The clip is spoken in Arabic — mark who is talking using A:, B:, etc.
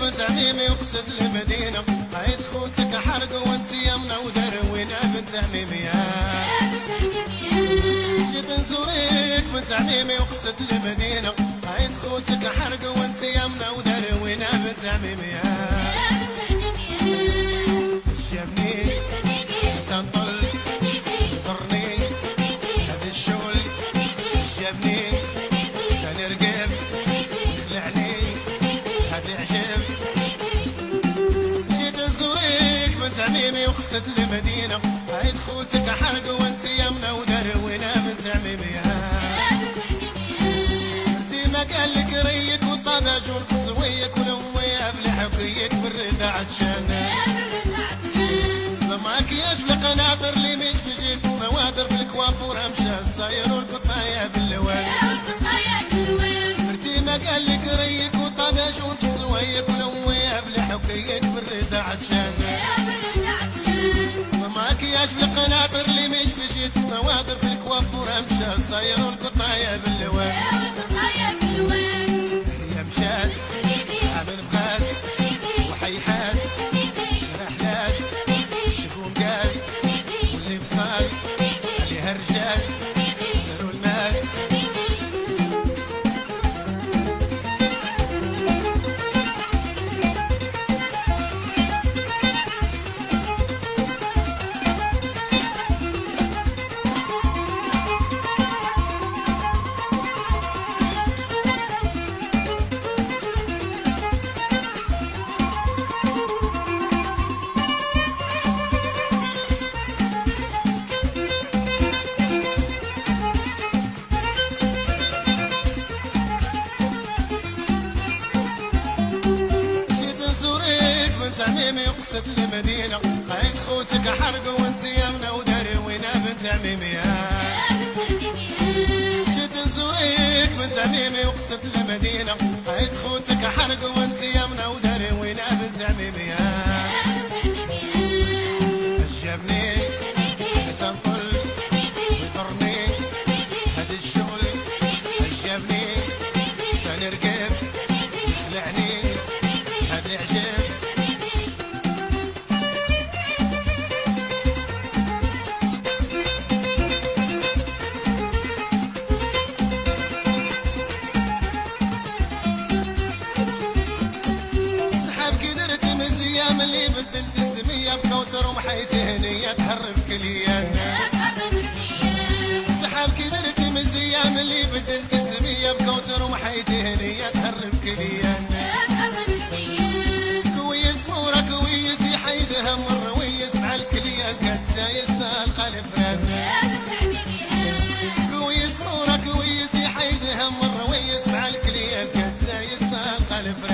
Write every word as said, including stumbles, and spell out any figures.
A: بنت عميمي وقصد المدينة، عيد خوتك حرق وانت يمنا ودروينا بنت عميمي يا جيت نزوريك بنت عميمي وقصد المدينة، عيد خوتك حرق وانت يمنا ودروينا بنت عميمي يا شافني تنطل ضرني هذا الشول جابني تنرقب خلعني هذا عجب جيت نزوريك بنت عميمي وقصد المدينة، عيد خوتك حرق وانت يمنا ودروينا بنت عميمي انتي ما قال لك ريك والطباجون قصويك ولويا بلا حكيك بالرضا عطشان ماكياج بالقناطر اللي مش بجيت موادر بالكوافور امشى الصاير والقطايه باللوان مرتي ما قال لك ريك وطباجون قصويك ولويا بلا حكيك بالرضا عطشان ماكياج بالقناطر اللي مش بجيت موادر بالكوافور امشى الصاير والقطايه باللوان هي مشات عامل بغاد وحيحات رحلات شكون قال واللي بصال عليها الرجال سروا المال عميمي وقصد المدينة، عيد خوتك حرق وانت يمنا ودروينا بنت عميمي جيت نزوريك بنت عميمي وقصد المدينة، عيد خوتك حرق وانت يمنا ودروينا بنت عميمي جابني تنطل ويطرني هذا الشغل جابني تنرقب خلعني هذا عجب اللي بدلت السمية بكوثر ومحيت هنية تهرب كليان سحاب كدرت مزية من اللي بدلت السمية بكوثر ومحيت هنية تهرب كليان كويس مورا كويس يحيدها من رويس مع الكليان كانت سايسنا الخلف ران كويس مورا كويس يحيدها من رويس مع الكليان كانت سايسنا الخلف ران